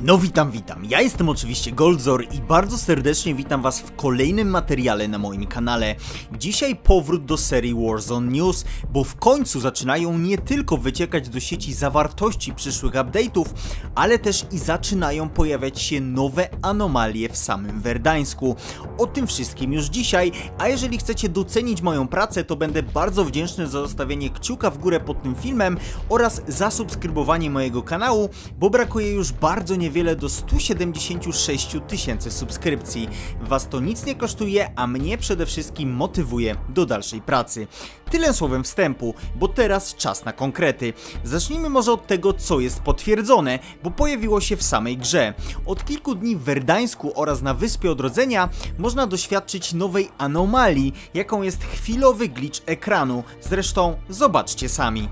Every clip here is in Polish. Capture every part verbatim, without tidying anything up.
No witam, witam, ja jestem oczywiście Goldzor i bardzo serdecznie witam was w kolejnym materiale na moim kanale. Dzisiaj powrót do serii Warzone News, bo w końcu zaczynają nie tylko wyciekać do sieci zawartości przyszłych update'ów, ale też i zaczynają pojawiać się nowe anomalie w samym Verdańsku. O tym wszystkim już dzisiaj, a jeżeli chcecie docenić moją pracę, to będę bardzo wdzięczny za zostawienie kciuka w górę pod tym filmem oraz zasubskrybowanie mojego kanału, bo brakuje już bardzo niewiele do stu siedemdziesięciu sześciu tysięcy subskrypcji. Was to nic nie kosztuje, a mnie przede wszystkim motywuje do dalszej pracy. Tyle słowem wstępu, bo teraz czas na konkrety. Zacznijmy może od tego, co jest potwierdzone, bo pojawiło się w samej grze. Od kilku dni w Verdańsku oraz na Wyspie Odrodzenia można doświadczyć nowej anomalii, jaką jest chwilowy glitch ekranu. Zresztą zobaczcie sami.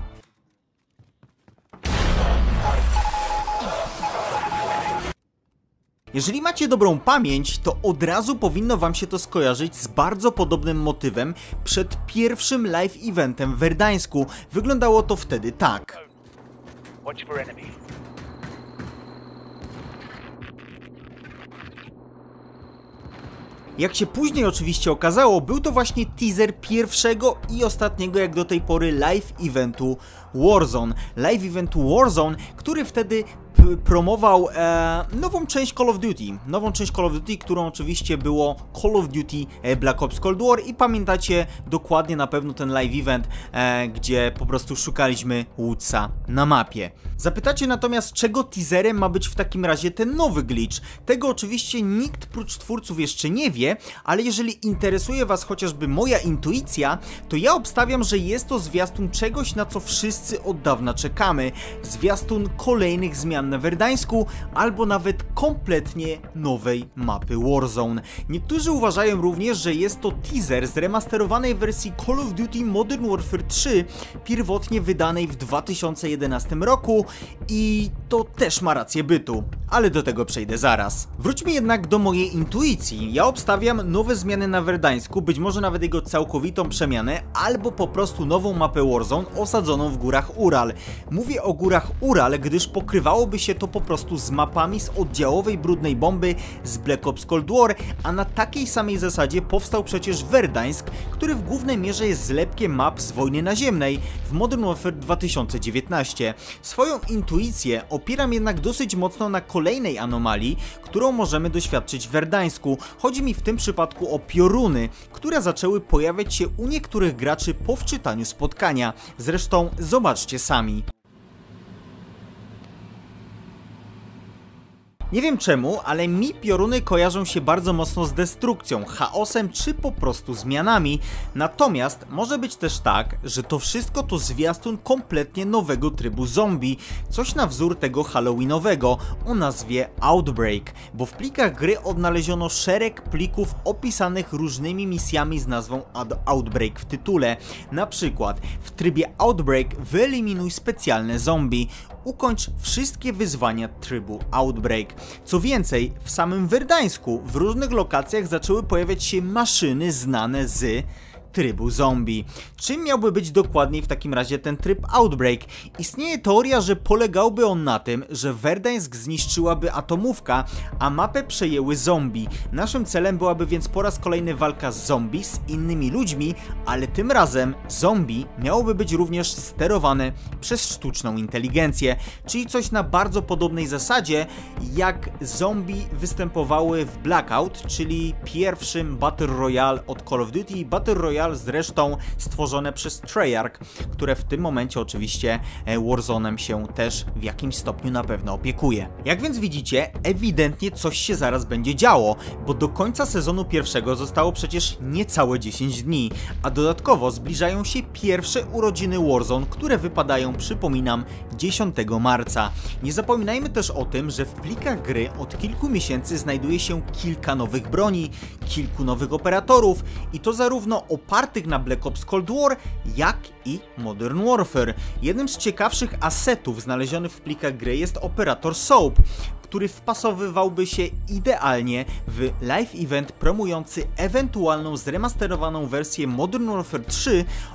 Jeżeli macie dobrą pamięć, to od razu powinno wam się to skojarzyć z bardzo podobnym motywem przed pierwszym live eventem w Verdańsku. Wyglądało to wtedy tak. Jak się później oczywiście okazało, był to właśnie teaser pierwszego i ostatniego jak do tej pory live eventu Warzone. Live eventu Warzone, który wtedy promował e, nową część Call of Duty. Nową część Call of Duty, którą oczywiście było Call of Duty Black Ops Cold War i pamiętacie dokładnie na pewno ten live event, e, gdzie po prostu szukaliśmy Woodsa na mapie. Zapytacie natomiast, czego teaserem ma być w takim razie ten nowy glitch? Tego oczywiście nikt prócz twórców jeszcze nie wie, ale jeżeli interesuje was chociażby moja intuicja, to ja obstawiam, że jest to zwiastun czegoś, na co wszyscy od dawna czekamy. Zwiastun kolejnych zmian na Verdańsku, albo nawet kompletnie nowej mapy Warzone. Niektórzy uważają również, że jest to teaser z remasterowanej wersji Call of Duty Modern Warfare trzy, pierwotnie wydanej w dwa tysiące jedenastym roku, i to też ma rację bytu, ale do tego przejdę zaraz. Wróćmy jednak do mojej intuicji. Ja obstawiam nowe zmiany na Verdańsku, być może nawet jego całkowitą przemianę, albo po prostu nową mapę Warzone osadzoną w górach Ural. Mówię o górach Ural, gdyż pokrywałoby się to po prostu z mapami z oddziałowej brudnej bomby z Black Ops Cold War, a na takiej samej zasadzie powstał przecież Verdańsk, który w głównej mierze jest zlepkiem map z wojny naziemnej w Modern Warfare dwa tysiące dziewiętnaście. Swoją intuicję opieram jednak dosyć mocno na kolejnej anomalii, którą możemy doświadczyć w Verdańsku. Chodzi mi w tym przypadku o pioruny, które zaczęły pojawiać się u niektórych graczy po wczytaniu spotkania. Zresztą zobaczcie sami. Nie wiem czemu, ale mi pioruny kojarzą się bardzo mocno z destrukcją, chaosem czy po prostu zmianami. Natomiast może być też tak, że to wszystko to zwiastun kompletnie nowego trybu zombie. Coś na wzór tego halloweenowego o nazwie Outbreak, bo w plikach gry odnaleziono szereg plików opisanych różnymi misjami z nazwą Outbreak w tytule. Na przykład w trybie Outbreak wyeliminuj specjalne zombie. Ukończ wszystkie wyzwania trybu Outbreak. Co więcej, w samym Verdańsku w różnych lokacjach zaczęły pojawiać się maszyny znane z trybu zombie. Czym miałby być dokładniej w takim razie ten tryb Outbreak? Istnieje teoria, że polegałby on na tym, że Verdańsk zniszczyłaby atomówka, a mapę przejęły zombie. Naszym celem byłaby więc po raz kolejny walka z zombie, z innymi ludźmi, ale tym razem zombie miałoby być również sterowane przez sztuczną inteligencję, czyli coś na bardzo podobnej zasadzie, jak zombie występowały w Blackout, czyli pierwszym Battle Royale od Call of Duty, Battle Royale zresztą stworzone przez Treyarch, które w tym momencie oczywiście Warzone'em się też w jakimś stopniu na pewno opiekuje. Jak więc widzicie, ewidentnie coś się zaraz będzie działo, bo do końca sezonu pierwszego zostało przecież niecałe dziesięć dni, a dodatkowo zbliżają się pierwsze urodziny Warzone, które wypadają, przypominam, dziesiątego marca. Nie zapominajmy też o tym, że w plikach gry od kilku miesięcy znajduje się kilka nowych broni, kilku nowych operatorów i to zarówno opartych na Black Ops Cold War, jak i Modern Warfare. Jednym z ciekawszych asetów znalezionych w plikach gry jest operator Soap, który wpasowywałby się idealnie w live event promujący ewentualną zremasterowaną wersję Modern Warfare trzy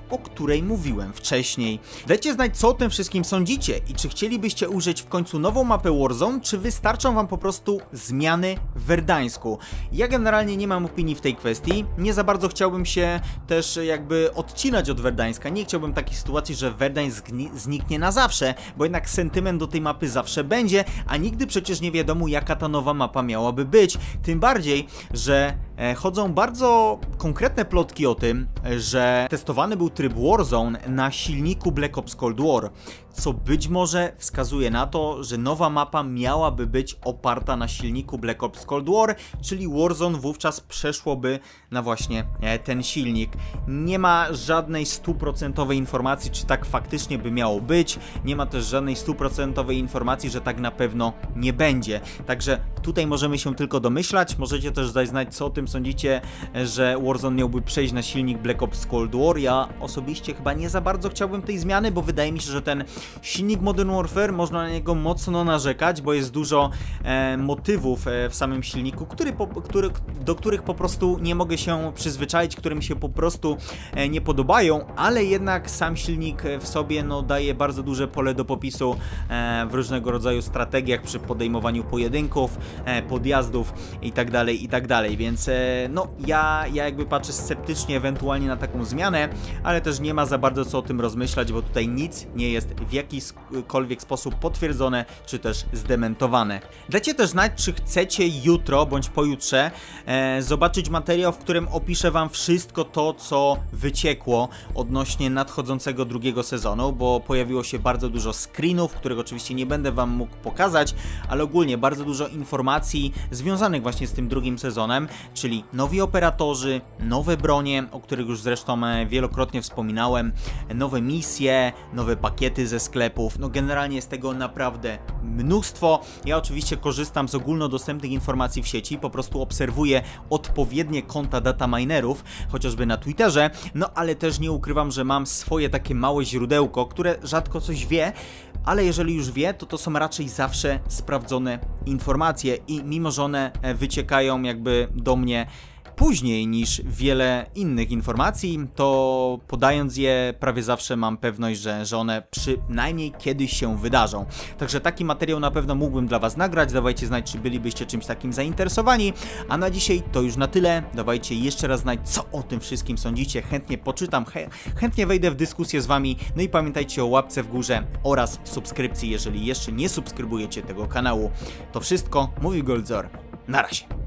o której mówiłem wcześniej. Dajcie znać, co o tym wszystkim sądzicie i czy chcielibyście użyć w końcu nową mapę Warzone, czy wystarczą wam po prostu zmiany w Verdańsku. Ja generalnie nie mam opinii w tej kwestii, nie za bardzo chciałbym się też jakby odcinać od Verdańska, nie chciałbym takiej sytuacji, że Verdańsk zniknie na zawsze, bo jednak sentyment do tej mapy zawsze będzie, a nigdy przecież nie wiadomo, jaka ta nowa mapa miałaby być, tym bardziej, że e, chodzą bardzo konkretne plotki o tym, że testowany był tryb Warzone na silniku Black Ops Cold War, co być może wskazuje na to, że nowa mapa miałaby być oparta na silniku Black Ops Cold War, czyli Warzone wówczas przeszłoby na właśnie ten silnik. Nie ma żadnej stuprocentowej informacji, czy tak faktycznie by miało być, nie ma też żadnej stuprocentowej informacji, że tak na pewno nie będzie. Także tutaj możemy się tylko domyślać, możecie też dać znać, co o tym sądzicie, że Warzone miałby przejść na silnik Black Ops Cold War. Ja osobiście chyba nie za bardzo chciałbym tej zmiany, bo wydaje mi się, że ten silnik Modern Warfare, można na niego mocno narzekać, bo jest dużo e, motywów e, w samym silniku, który, po, który, do których po prostu nie mogę się przyzwyczaić, które mi się po prostu e, nie podobają, ale jednak sam silnik w sobie no, daje bardzo duże pole do popisu e, w różnego rodzaju strategiach przy podejmowaniu pojedynków, e, podjazdów i tak dalej, i tak dalej, więc e, no ja, ja jakby patrzę sceptycznie ewentualnie na taką zmianę, ale też nie ma za bardzo co o tym rozmyślać, bo tutaj nic nie jest w jakikolwiek sposób potwierdzone, czy też zdementowane. Dajcie też znać, czy chcecie jutro, bądź pojutrze e, zobaczyć materiał, w którym opiszę wam wszystko to, co wyciekło odnośnie nadchodzącego drugiego sezonu, bo pojawiło się bardzo dużo screenów, których oczywiście nie będę wam mógł pokazać, ale ogólnie bardzo dużo informacji związanych właśnie z tym drugim sezonem, czyli nowi operatorzy, nowe bronie, o których już zresztą wielokrotnie wspominałem, nowe misje, nowe pakiety ze sklepów, no generalnie jest tego naprawdę mnóstwo. Ja oczywiście korzystam z ogólnodostępnych informacji w sieci, po prostu obserwuję odpowiednie konta dataminerów, chociażby na Twitterze, no ale też nie ukrywam, że mam swoje takie małe źródełko, które rzadko coś wie, ale jeżeli już wie, to to są raczej zawsze sprawdzone informacje i mimo, że one wyciekają jakby do mnie później niż wiele innych informacji, to podając je prawie zawsze mam pewność, że, że one przynajmniej kiedyś się wydarzą. Także taki materiał na pewno mógłbym dla was nagrać, dawajcie znać, czy bylibyście czymś takim zainteresowani, a na dzisiaj to już na tyle, dawajcie jeszcze raz znać, co o tym wszystkim sądzicie, chętnie poczytam, chę chętnie wejdę w dyskusję z wami, no i pamiętajcie o łapce w górze oraz subskrypcji, jeżeli jeszcze nie subskrybujecie tego kanału. To wszystko, mówił Goldzor, na razie.